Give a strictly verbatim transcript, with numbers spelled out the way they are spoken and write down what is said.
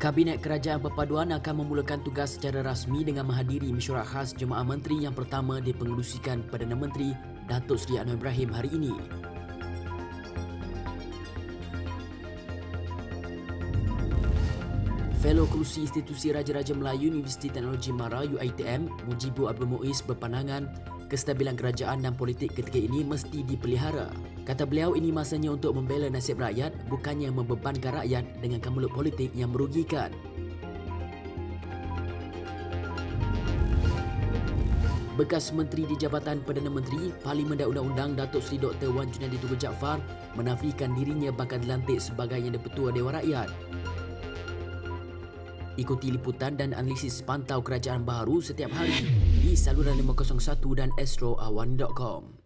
Kabinet Kerajaan Perpaduan akan memulakan tugas secara rasmi dengan menghadiri mesyuarat khas Jemaah Menteri yang pertama dipengerusikan Perdana Menteri Datuk Seri Anwar Ibrahim hari ini. Fellow Kerusi Institusi Raja-Raja Melayu Universiti Teknologi Mara U I T M, Mujibu Abdul Muiz berpandangan kestabilan kerajaan dan politik ketika ini mesti dipelihara. Kata beliau, ini masanya untuk membela nasib rakyat, bukannya membebankan rakyat dengan kemelut politik yang merugikan. Bekas Menteri di Jabatan Perdana Menteri, Parlimen dan Undang-Undang Datuk Seri Doktor Wan Junaidy Tunku Jaafar menafikan dirinya bakal dilantik sebagai Yang di-Pertua Dewan Rakyat. Ikuti liputan dan analisis pantau kerajaan baharu setiap hari di saluran lima kosong satu dan astro awani dot com.